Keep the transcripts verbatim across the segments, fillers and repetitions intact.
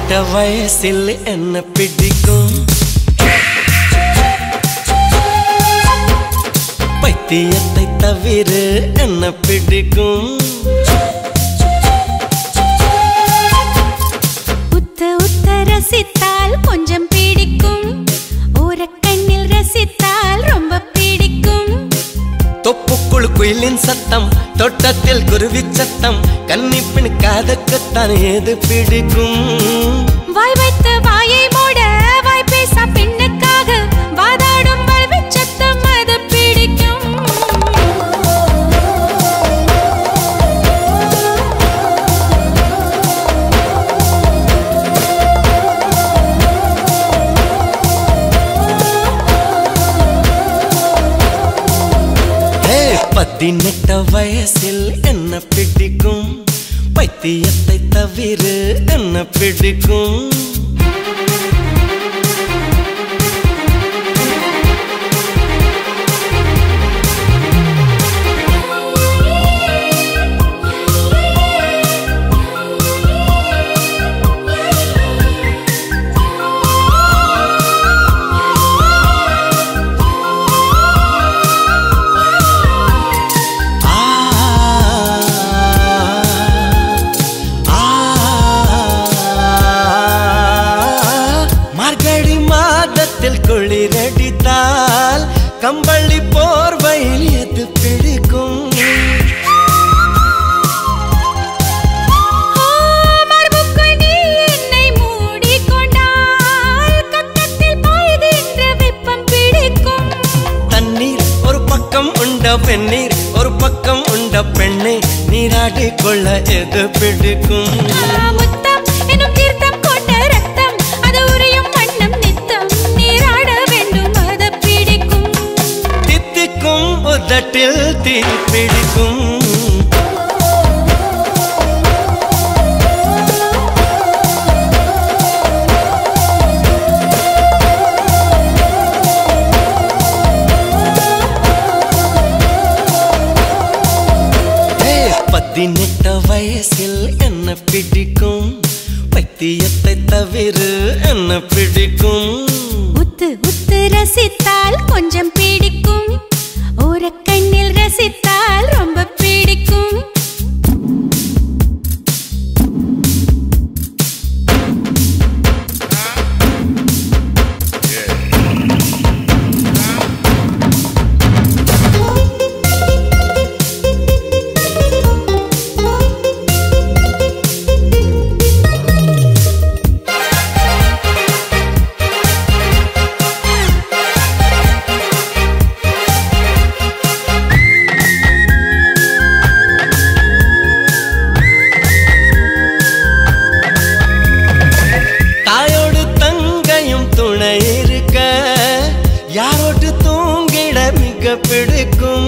பதினெட்டு வயசில் என்ன பிடிக்கும் பைத்தியத்தை தவிர என்ன பிடிக்கும் உத்த உத்த ரசித்தால் கொஞ்சம் பிடிக்கும் ஓரக்கண்ணில் ரசித்தால் ரொம்ப பிடிக்கும் தொப்புக்குள் குயிலின் சத்தம் தோட்டத்தில் குருவி சத்தம் கன்னிப்பின் காதுக்குத்தான் ஏது பிடிக்கும் வாய் வைத்த வாயை மூட வாய் பேச பெண்ணுக்காக வாதாடும் வல்வி சத்தம் அது பிடிக்கும் பதினெட்டு வயசில் என்ன பிடிக்கும் பைத்தியத்தை தவிர என்ன பிடிக்கும் குளிரடித்தால் கம்பளி போர்வையில் எது பிடிக்கும் மார்புக்குள் நீ என்னை மூடிக்கொண்டால் கக்கத்தில் பாய்கின்ற வெப்பம் பிடிக்கும் தண்ணீர் ஒரு பக்கம் உண்ட பெண்ணீர் ஒரு பக்கம் உண்ட பெண்ணை நீராடிக் கொள்ள எது பிடிக்கும் முத்தம் என்னும் தீர்த்தம் கொண்ட ரத்தம் அது உரியும் வண்ணம் நித்தம் நீராட வேண்டும் அது பிடிக்கும் தித்திக்கும் உதட்டில் தீ பிடிக்கும் பதினெட்டு வயசில் என்ன பிடிக்கும் பைத்தியத்தை தவிர என்ன பிடிக்கும் உத்து உத்து ரசித்தால் கொஞ்சம் பிடிக்கும் ஓரக்கண்ணில் ரசித்தால் ரொம்ப பிடிக்கும் யாரோடு தூங்கிட மிக பிடிக்கும்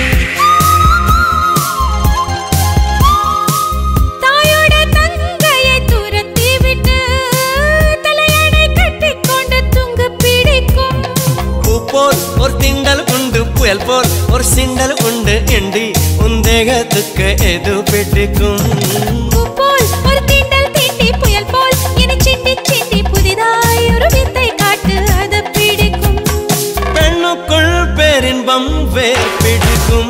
தாயோட தங்கையை துரத்தி விட்டு தலையணை கட்டிக்கொண்டு தூங்க பிடிக்கும் பூ போல் ஒரு திண்டல் உண்டு புயல் போல் ஒரு சிண்டல் உண்டு எண்டி உந்தேகத்துக்கு எது பிடிக்கும் பூ போல் ஒரு திண்டல் தீண்டி புயல் போல் என சிண்டி சிண்டி புதிதாய் ஒரு வித்தை காட்டு அது பிடிக்கும் பெண்ணுக்குள் பேரின்பம் வேர் பிடிக்கும்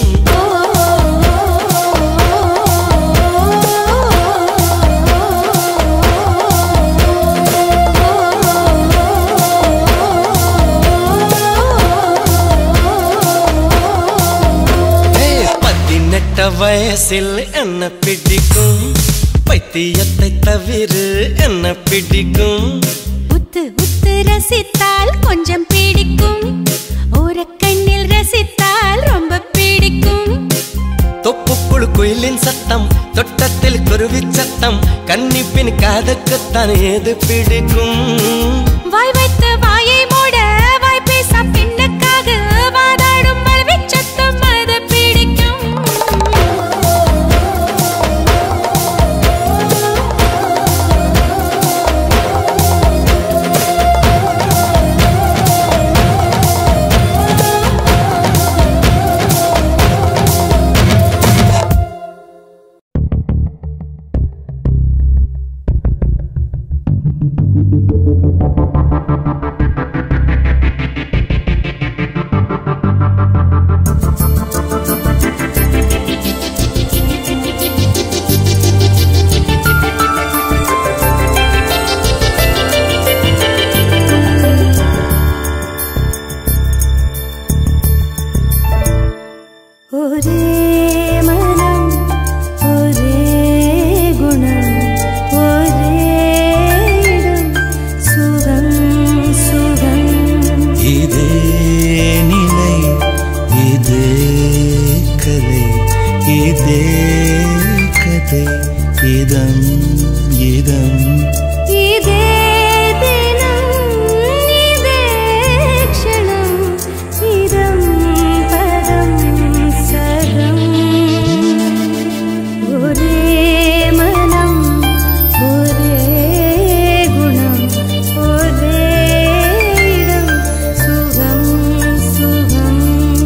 பதினெட்டு வயசில் என்ன பிடிக்கும் பைத்தியத்தை தவிர என்ன பிடிக்கும் உத்து உத்து ரசித்தால் கொஞ்சம் பிடிக்கும் ஓரக்கண்ணில் ரசித்தால் ரொம்ப பிடிக்கும் தொப்புக்குள் குயிலின் சத்தம் தோட்டத்தில் குருவி சத்தம் கன்னிப்பின் காதுக்குத்தான் ஏது பிடிக்கும் வாய் வைத்த வாயை மூட வாய் பேச பெண்ணுக்காக வாதாடும் வல்வி சத்தம் அது பிடிக்கும் இதம் இதே தினம் இதே க்ஷணம் இதம் பதம் சதம் ஒரே மனம் ஒரே குணம் ஒரே இடம் சுகம் சுகம்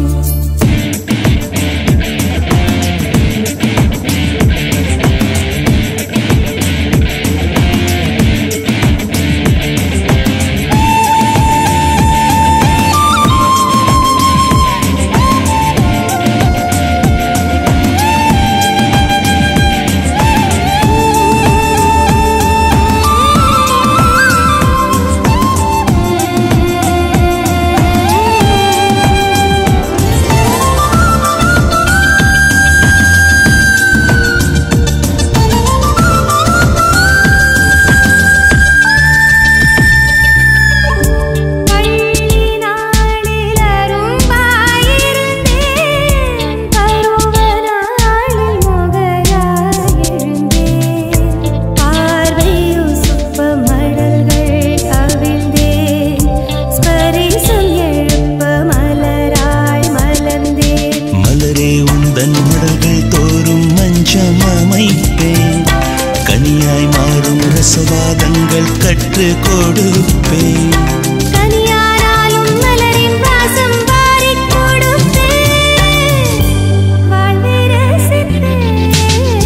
கற்று கொடுப்பேன் கனியானாலும் மலரின் வாசம் வாரிக் கொடுப்பேன் வாழ்வை ரசிப்பேன்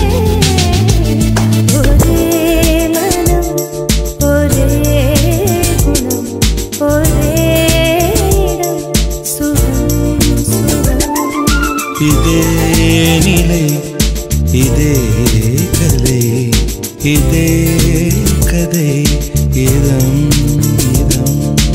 ஒரே மனம் ஒரே குணம் ஒரே இடம் சுகம் சுகம் இதே நிலை இதே கதை இதே கதை இதம் இதம்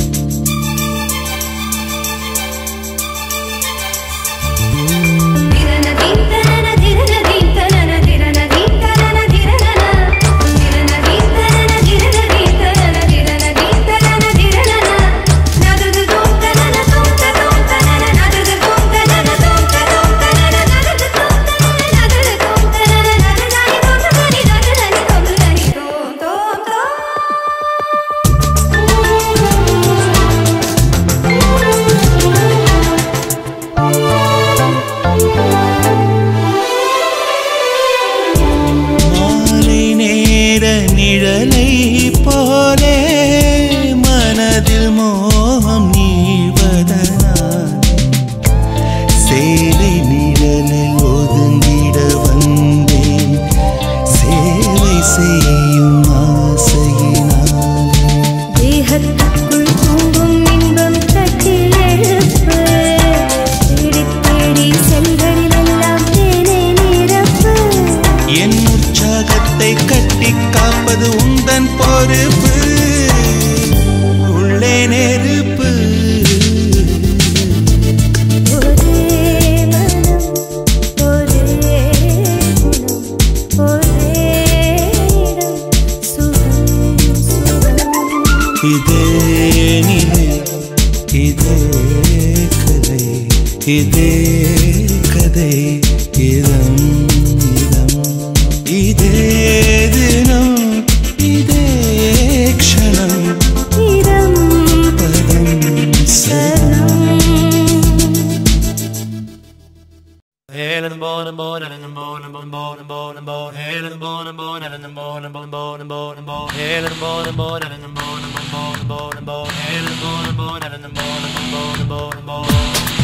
நிழலை போலே மனதில் மோகம் நீள்வதனால் சேலை நிழலில் ஒதுங்கிட வந்தேன் சேவை செய்யும் ஆசையினால் தேகத்துக்குள் தூங்கும் இன்பம் தட்டி எழுப்பு தேடி தேடி செல்களிலெல்லாம் தேனை நிரப்பு என் உற்சாகத்தை கட்டி காப்பது உந்தன் பொறுப்பு உள்ளே நெருப்பு ஒரே மனம் ஒரே குணம் ஒரே இடம் சுகம் சுகம் இதே நிலை இதே கதை இதே கதை இதம் இதம் இதே தினம் இதே க்ஷணம் இதம் பதம் சதம் Helen born and born and born and born and born and born Helen born and born and born and born and born and born and born Helen born and born and born and born and born and born Helen born and born and born and born and born and born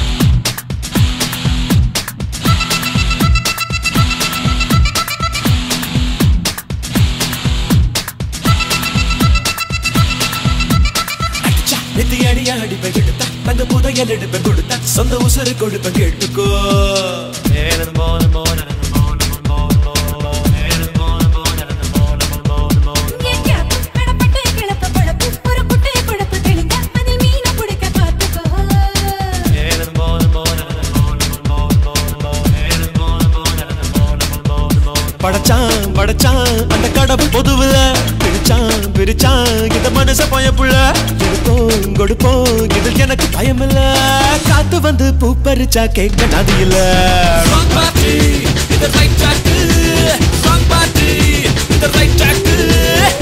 அடிப்பை கெடுத்த தங்க புதையல் எடுப்பை கொடுத்த சொந்த உசுறு கொடுப்பை கேட்டுக்கோ படைச்சான் படைச்சான் அந்த கடவுள் பொதுவுல பிரிச்சான் பிரிச்சான் இந்த மனச பயப்புள்ள எடுப்போம் கொடுப்போம் இதில் எனக்கு பயமில்ல காத்து வந்து பூ பறிச்சா கேட்க நதி இல்ல Wrong party, it's the right track. Wrong party, it's the right track.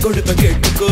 கொடுப்ப கேட்டுக்கோ.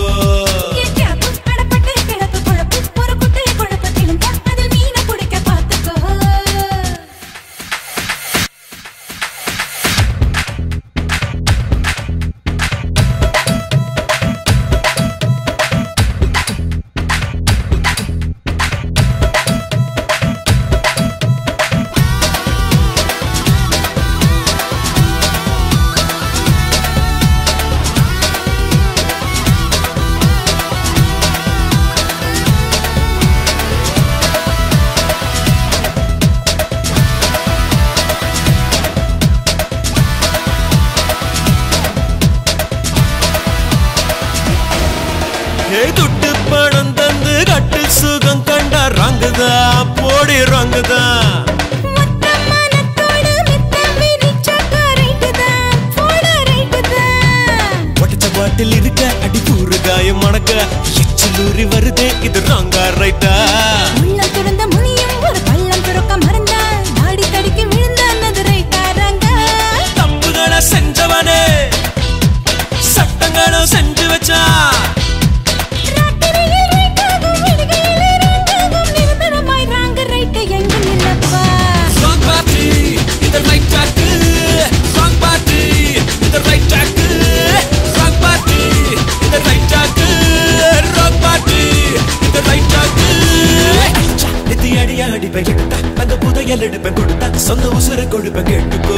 துட்டு பணம் தந்து கட்டு சுகம் கண்டா ரங்குதா போடி ரங்குதா. ஒட்டச்ச பாட்டில் இருக்க அடி கூறு காயம் மணக்க எச்சிலூரி வருதே இது ராங்கா ரைட்டா. உள்ளம் துறந்த முனியும் ஒரு பள்ளம் துறக்க மறந்தா தாடி தடிக்கு விழுந்தது ரைட்டா ராங்கா. தம்புகளை செஞ்சவனே சட்டங்களும் செஞ்சு வச்சா. அந்த புதையல் எடுப்பேன் கொடுத்தா சொந்த உசுர கொடுப்பேன் கேட்டுக்கோ.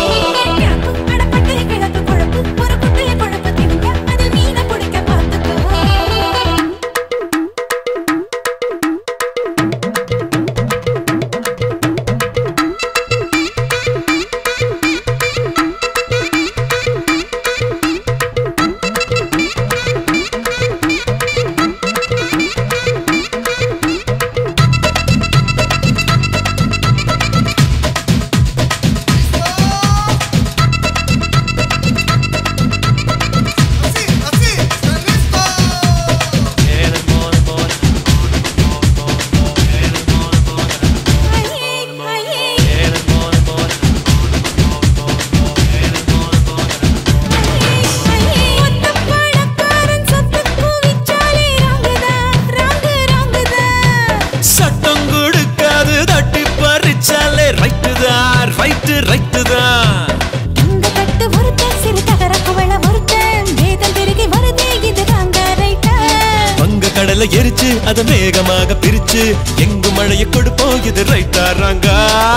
கடலை எரிச்சு அத மேகமாக பிரிச்சு எங்கு மழையை கொடுப்போம் இது ரைட்டா ராங்கா.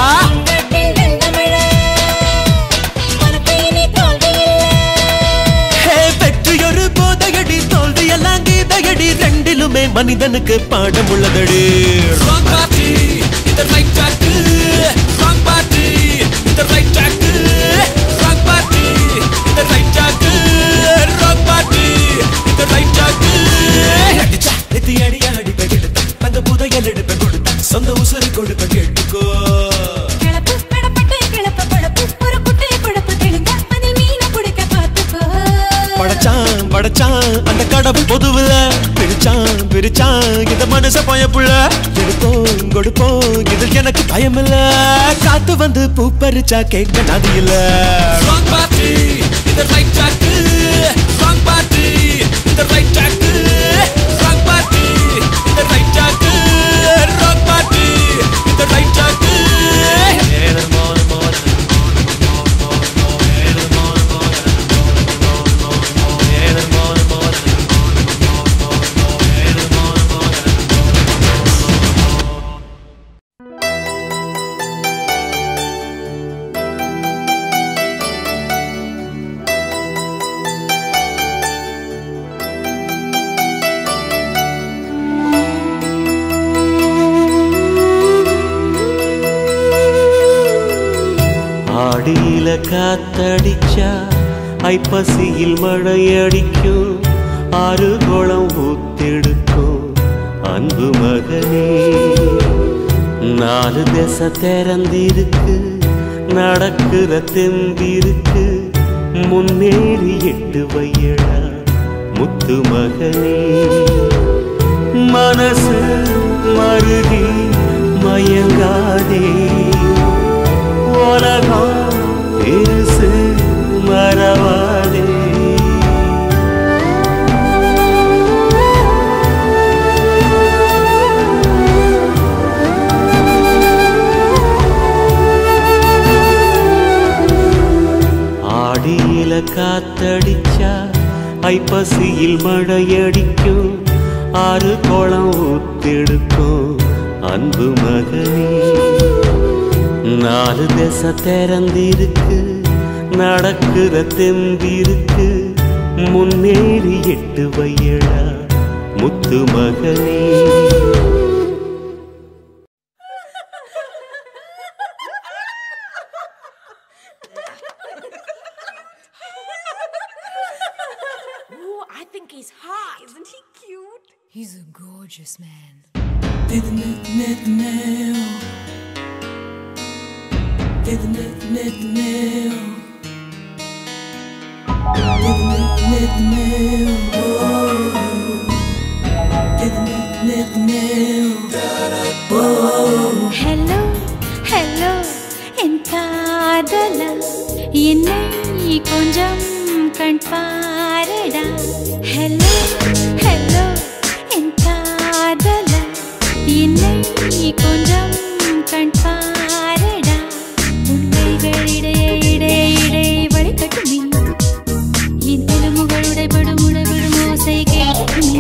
வெற்றியொரு போதையடி தோல்வி எல்லாம் கீதையடி ரெண்டிலுமே மனிதனுக்கு பாடம் உள்ளதடி. அந்த புதையல் எடுப்பேன் கொடுத்தா சொந்த உசுறு கொடுப்பேன் கேட்டுக்கோ. படைச்சான் படைச்சான் அந்த கடவுள் பொதுவுல பிரிச்சான் பிரிச்சான் இந்த மனுஷ பயப்புள்ள. எடுப்போம் கொடுப்போம் இதில் எனக்கு பயம் இல்ல. காத்து வந்து பூ பறிச்சா கேட்க நதி இல்ல. ஆடியில காத்தடிச்சா ஐப்பசியில் மழையடிக்கும் ஆறு குளம் ஊத்தெடுக்கும் அன்பு மகனே. நாலு திசை திறந்திருக்கு நடக்கிற தெம்பிருக்கு முன்னேறி எட்டு வையடா முத்து மகனே. மனசு மருதி மயங்காதே உலகம் பெருசு மறவாதே. ஐப்பசியில் மழையடிக்கும் ஆறு குளம் ஊத்தெடுக்கும் அன்பு மகனே நாலு திசை திறந்திருக்கு நடக்கிற தெம்பிருக்கு முன்னேறி எட்டு வையடா முத்து மகனே I think he's hot. Isn't he cute? He's a gorgeous man. Hello, hello, என் காதலா என்னை கொஞ்சம் கண் பாரடா. Hello, hello, என் காதலா என்னை கொஞ்சம் கண் பாரடா. உண்மைகள் இடையே இடையே இடையே வழிகட்டுமே என் எலும்புகள் உடைபடும் உடைபடும் ஓசை கேட்குமே.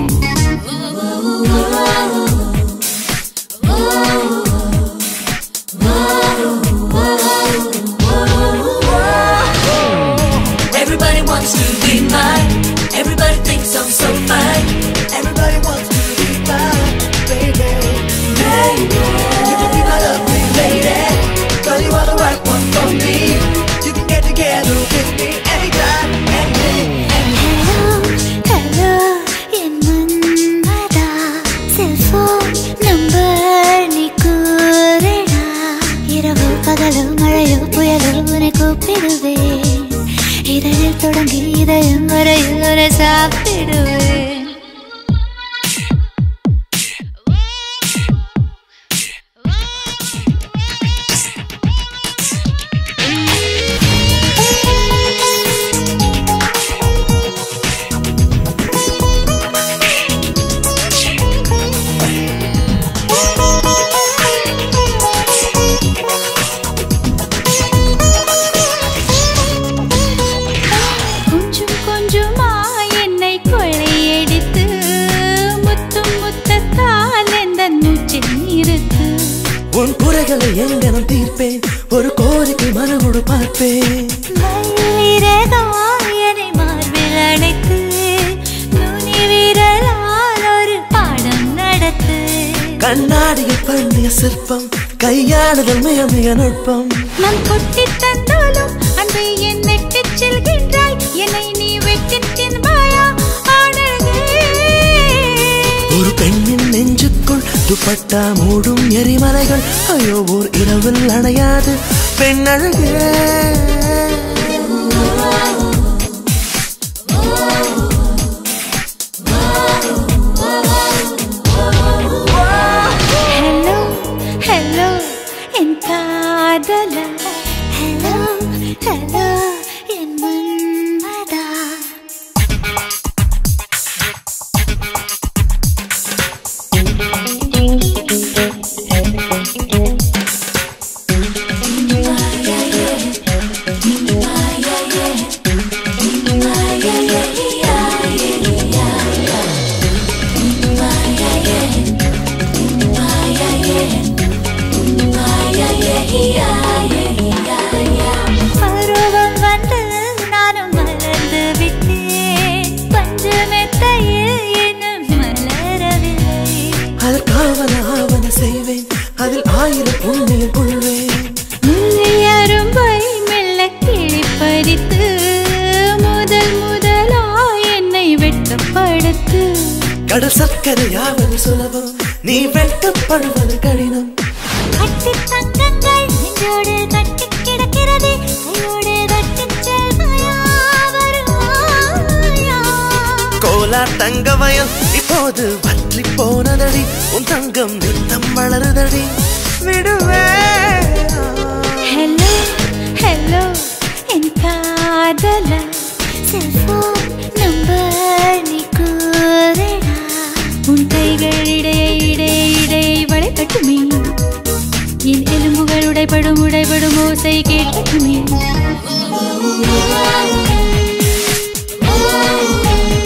Everybody wants to be mine. Everybody thinks I'm so fine. Everybody wants to be mine, baby. Baby, you can be my lovely lady. Girl, you are the right one for me. You can get together with me anytime, any day, any day. Hello, hello, என் மன்மதா. Cellphone number நீ கூறடா. இரவு பகலோ மழையோ புயலோ உன்னை கூப்பிடுவேன். இதழில் தொடங்கி இதயம் வரையில் ஒரு சாப்பிடுவேன். கொஞ்சம் கொஞ்சமா என்னை கொள்ளையடித்து முத்தும் முத்தத்தால் எந்தன் மூச்சை நிறுத்து. உன் குறைகளை எங்கனம் தீர்ப்பேன் ஒரு கோரிக்கை மனமுடு பார்ப்பேன். மயிரகாயனை மார்பில் அடைத்து நுனி விரலால் ஒரு பாடம் நடத்து. கண்ணாடியில் பண்ணிய சிற்பம் கையாளுதல் மிக மிக நுட்பம். நான் கொட்டி தந்தாலும் அன்பை என் நெட்டிச் செல்கின்றாய். என்னை நீ வெட்டித் தின்பாயா அழகே. ஒரு பெண்ணின் நெஞ்சுக்குள் துப்பட்டா மூடும் எரிமலைகள் ஐயோ ஓர் இரவில் அணையாது பெண்ணழகே. Hello, hello, என் காதலா. Hello, hello, என் மன்மதா. பருவம் வந்து நானும் மலர்ந்து விட்டேன். பஞ்சமெத்தையில் இன்னும் மலரவில்லை. அதற்காவன ஆவன செய்வேன் அதில் ஆயிரம் புண்ணியம் கொள்வேன். முல்லை அரும்பை மெல்ல கிழிப்பறித்து முதல் முதலாய் என்னை வெட்டப்படுத்து. கடல் சர்க்கரையாவது சுலபம் நீ வெட்டப்படுவது கடினம். கட்டி தங்கங்கள் நெஞ்சோடு கட்டி கிடக்கிறதே கையோடு கட்டிச் செல்வாயா வருவாயா. கோலார் தங்க வயல் இப்போது வற்றி போனதடி உன் தங்கம் நித்தம் வளருதடி விடுவே. Hello, hello, என் காதலா. செல்போன் நம்பர் நீ கூறடா. உன் கைகள் இடையே இடையே இடையே வளைக்கட்டுமே என் எலும்புகள் உடைபடும் உடைபடும் ஓசை கேட்கட்டுமே.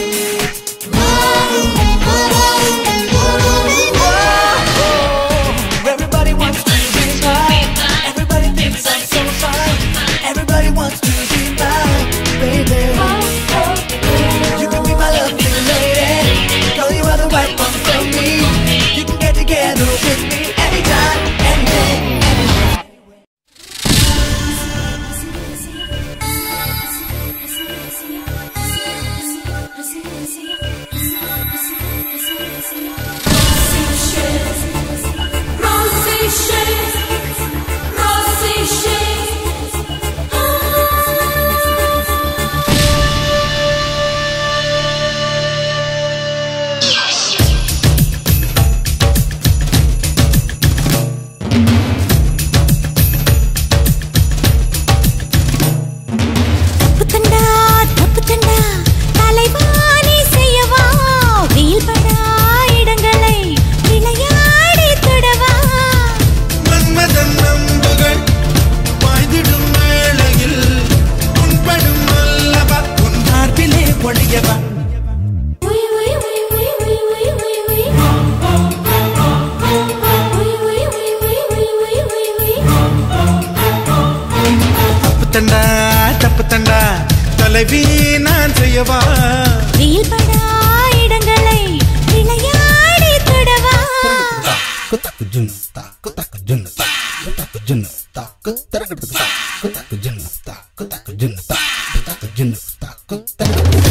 தண்டா தப்பு தண்டா தலைவி நான் செய்யவா வெயில் படா இடங்களை விளையாடி தொடவா குத்தக்கு ஜுன்தா குத்தக்கு ஜுன்தா குத்தக்கு ஜுன்தா குத்தரகடுதா குத்தக்கு ஜுன்தா குத்தக்கு ஜுன்தா குத்தக்கு ஜுன்தா குத்தரகடுதா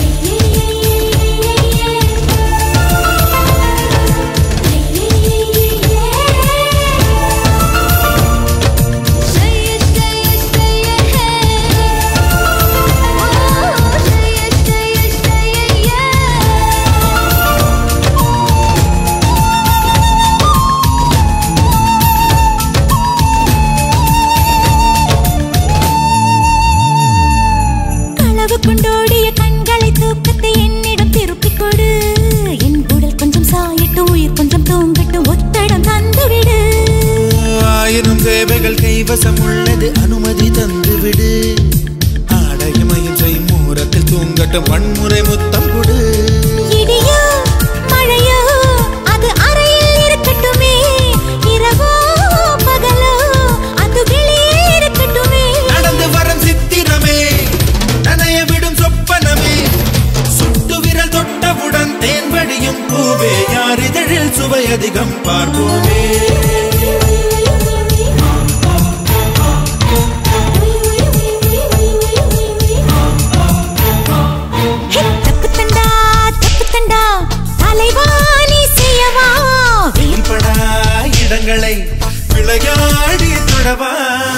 கொண்டோடிய கண்களை தூக்கத்தை என்னிடம் திருப்பிக் கொடு என் உடல் கொஞ்சம் சாயட்டும் உயிர் கொஞ்சம் தூங்கட்டும் ஒத்தடம் தந்துவிடு ஆயிரம் சேவைகள் கைவசம் உள்ளது அனுமதி தந்துவிடு ஆடையமையும் செய் மூரத்தில் தூங்கட்டும் வன்முறை முத்தம் கொடு இடியோ மழையோ அது அறையில் இருக்கட்டுமே இரவோ பகலோ அது வெளியே இருக்கட்டுமே நடந்து வரும் சித்திரமே நனைய விடும் சொப்பனமே சுட்டு விரல் தொட்டவுடன் தேன்படியும் பூவே யார் இதழில் சுவை அதிகம் பார்ப்போமே தப்பு தண்டா தப்பு தண்டா தலைவாணி செய்யவா வெயில் படா இடங்களை விளையாடி தொடவா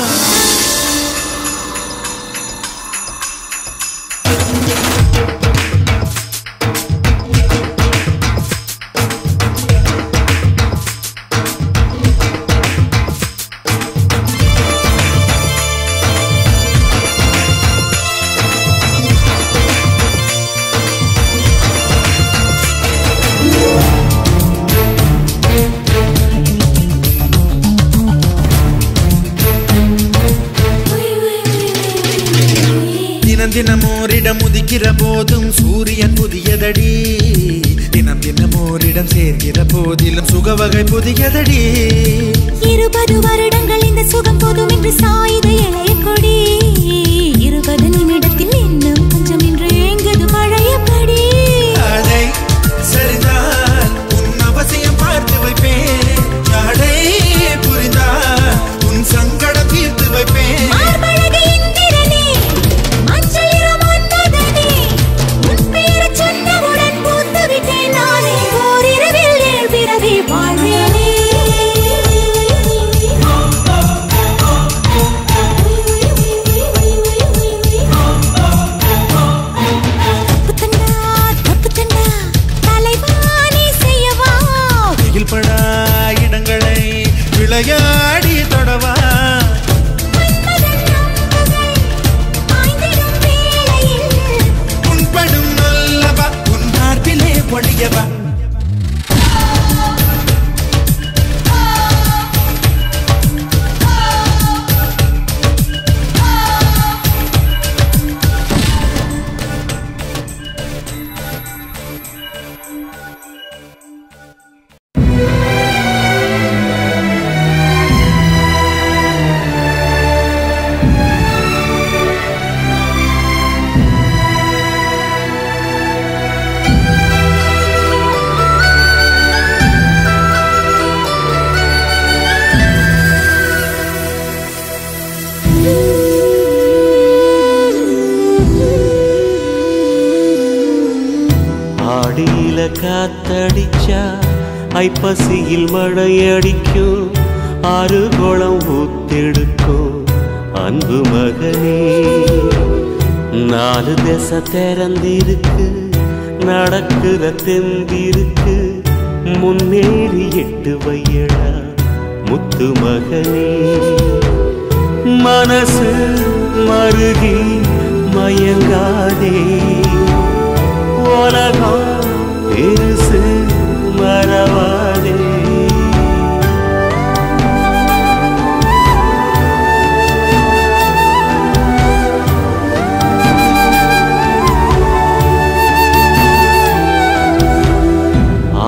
தினம் தினம் ஓரிடம் உதிக்கிற போதும் சூரியன் புதியதடி தினம் தினம் ஓரிடம் சேர்க்கிற போதிலும் சுகவகை புதியதடி இருபது வருடங்கள் இந்த சுகம் போதும் என்று சாயுத இளைய கொடி இருபது நிமிடத்தில் இன்னும் கொஞ்சம் என்று ஏங்குது பழையபடி அதை சரிதான் உன் அவசியம் பார்த்து வைப்பேன் ஜாடை புரிந்தால் உன் சங்கடம் தீர்த்து வைப்பேன் மார்பழகு இந்திரனே மஞ்சளிரு மன்மதனே உன் பேர் சொன்னவுடன் பூத்து விட்டேன் நானே ஓரிரவில் ஏழ் பிறவி வாழ்வேனே தப்பு தண்டா தப்பு தண்டா தலைவாணி செய்யவா வெயில் படா இடங்களை விளையாடி தொடவா ஆய்ந்திடும் வேளையில் உன்படும் நல்லவா உன் பார்ப்பிலே பொழியவா ஆடியில காத்தடிச்சா ஐப்பசியில் மழையடிக்கும் ஆறு குளம் ஊத்தெடுக்கும் அன்பு மகனே நாலு திசை திறந்திருக்கு நடக்கிற தெம்பிருக்கு முன்னேறி எட்டு வையடா முத்து மகனே மனசு மருகி மயங்காதே உலகம் பெருசு மறவாதே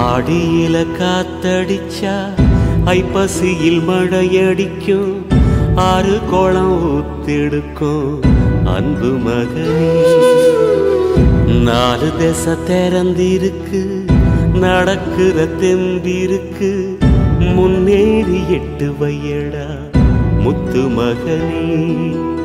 ஆடியில காத்தடிச்சா ஐப்பசியில் மழையடிக்கும் ஆறு கோளம் ஊத்தெடுக்கும் அன்பு மகனே. நாலு தேச திறந்திருக்கு, நடக்கிற தெம்பிருக்கு, முன்னேறி எட்டு வையடா முத்து மகனே.